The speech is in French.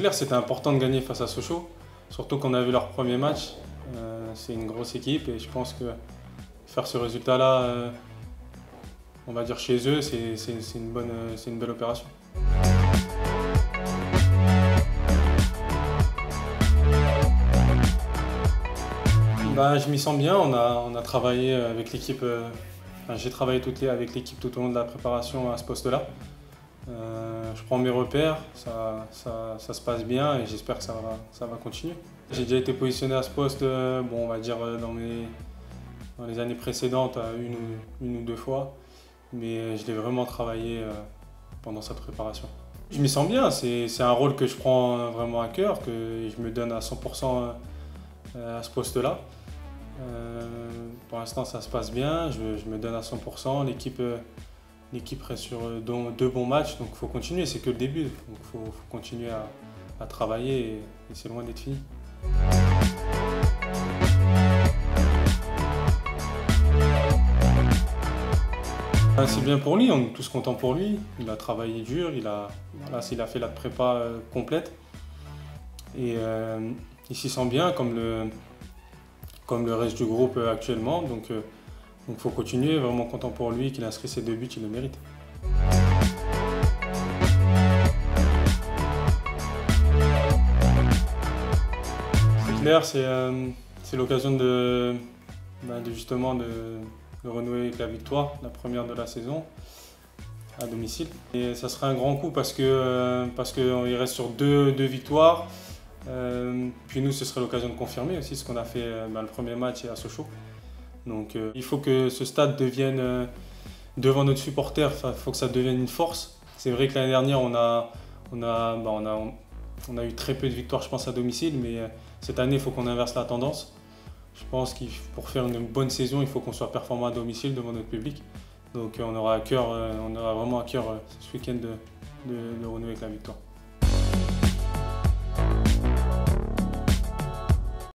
clair, c'était important de gagner face à Sochaux, surtout qu'on a vu leur premier match. C'est une grosse équipe et je pense que faire ce résultat-là, on va dire chez eux, c'est une belle opération. Je m'y sens bien, on a travaillé avec l'équipe, j'ai travaillé avec l'équipe tout au long de la préparation à ce poste-là. Je prends mes repères, ça se passe bien et j'espère que ça va continuer. J'ai déjà été positionné à ce poste, on va dire dans les années précédentes, une ou deux fois, mais je l'ai vraiment travaillé pendant cette préparation. Je m'y sens bien, c'est un rôle que je prends vraiment à cœur, que je me donne à 100% à ce poste-là. Pour l'instant, ça se passe bien, je me donne à 100%. L'équipe reste sur deux bons matchs, donc il faut continuer, c'est que le début. Donc il faut continuer à travailler et c'est loin d'être fini. C'est bien pour lui, on est tous contents pour lui. Il a travaillé dur, il a fait la prépa complète. Et il s'y sent bien comme le reste du groupe actuellement. Donc il faut continuer, vraiment content pour lui qu'il a inscrit ses 2 buts, il le mérite. C'est clair, c'est l'occasion de renouer avec la victoire, la première de la saison, à domicile. Et ça sera un grand coup parce qu'il reste sur deux victoires. Puis nous, ce serait l'occasion de confirmer aussi ce qu'on a fait le premier match à Sochaux. Donc il faut que ce stade devienne, devant notre supporter, il faut que ça devienne une force. C'est vrai que l'année dernière, on a eu très peu de victoires, je pense, à domicile, mais cette année, il faut qu'on inverse la tendance. Je pense que pour faire une bonne saison, il faut qu'on soit performant à domicile devant notre public. Donc on aura vraiment à cœur ce week-end de renouer avec la victoire.